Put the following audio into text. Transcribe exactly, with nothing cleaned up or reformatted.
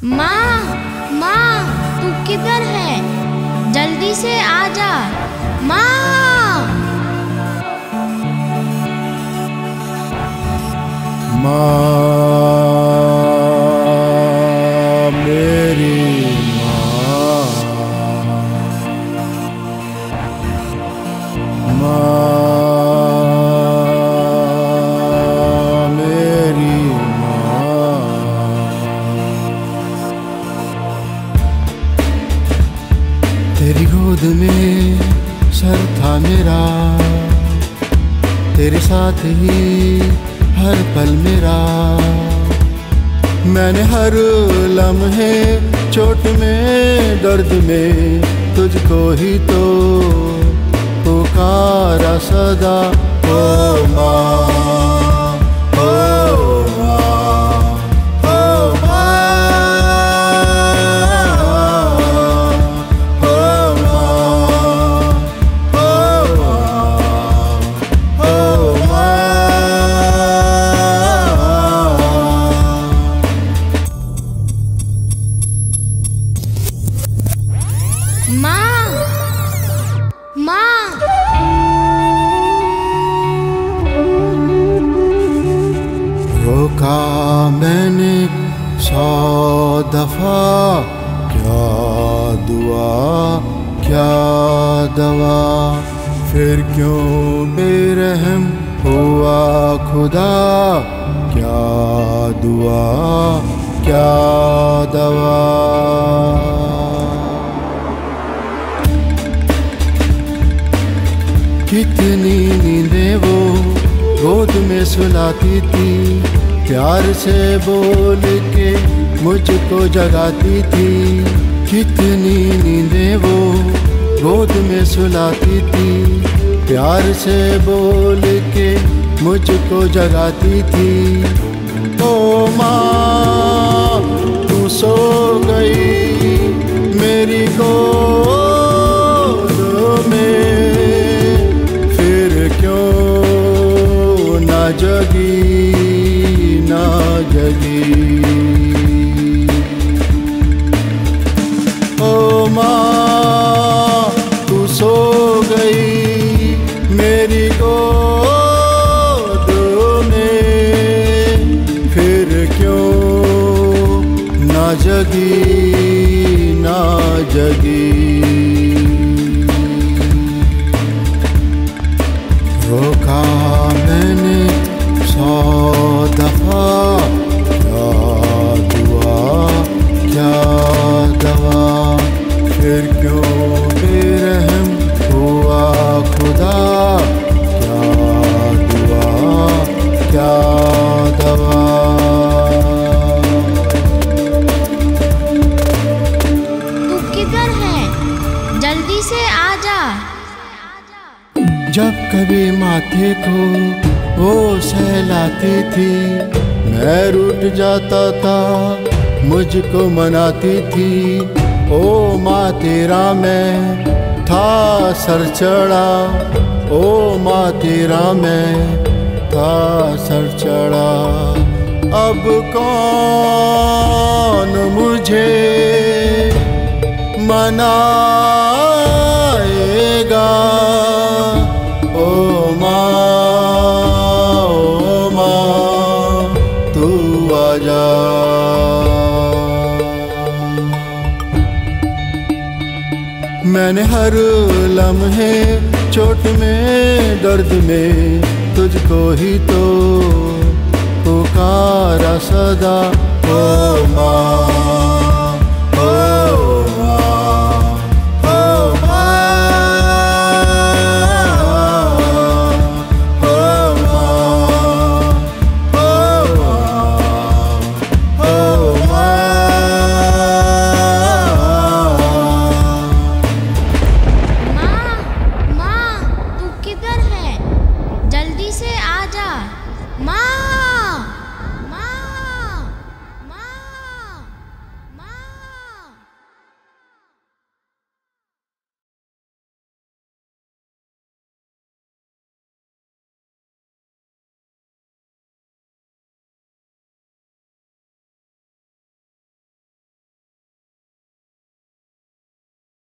माँ, माँ, तू किधर है? जल्दी से आ जा। माँ, माँ, मेरी माँ, माँ, मेरी माँ। तेरी गोद में सर था मेरा, तेरे साथ ही हर पल मेरा। मैंने हर लम्हे चोट में दर्द में तुझको ही तो पुकारा सदा। ओ माँ, ओ माँ, ओ माँ, ओ माँ, ओ माँ, ओ माँ, माँ। रोका मैंने सौ दफा, क्या दुआ क्या दवा, फिर क्यों बेरहम हुआ खुदा। क्या दुआ क्या दवा। कितनी नींदें वो गोद में सुलाती थी, प्यार से बोल के मुझको जगाती थी। कितनी नींदें वो गोद में सुलाती थी, प्यार से बोल के मुझको जगाती थी। ओ माँ, तू सो गई मेरी गोद में, ना जगी ना जगी। ओ माँ, तू सो गई मेरी गोद में, फिर क्यों ना जगी ना जगी। रोका मैंने सौ दफा, क्या दुआ क्या दवा, फिर क्यों बेरहम हुआ खुदा। क्या दुआ क्या दवा। तू किधर है? जल्दी से आ जा। जब कभी माथे को वो सहलाती थी, मैं रूठ जाता था मुझको मनाती थी। ओ माँ तेरा मैं था सर चढ़ा, ओ माँ तेरा मैं था सर चढ़ा। अब कौन मुझे मनाएगा। ओ माँ, ओ माँ, तू आजा। मैंने हर लम्हे चोट में दर्द में तुझको ही तो पुकारा सदा। ओ माँ।